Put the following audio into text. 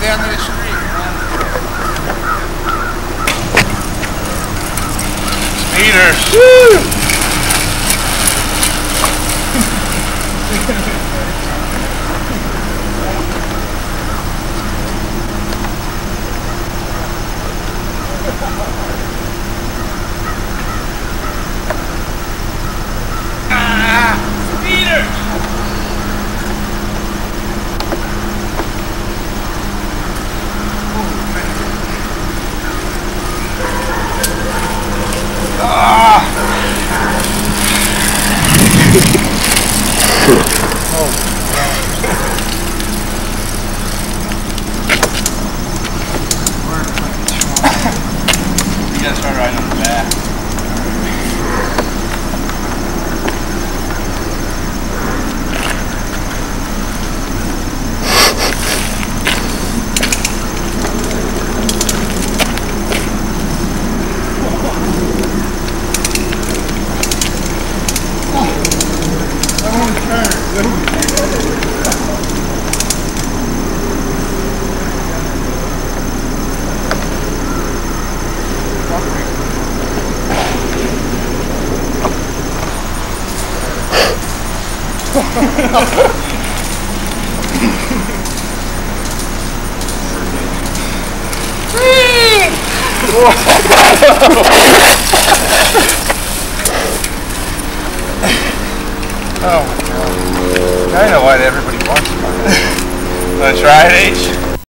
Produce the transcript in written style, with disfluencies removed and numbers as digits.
down to the street. Speeders. Woo! You gotta start right on the back. Oh my god. I know what everybody wants. Wanna try it, H?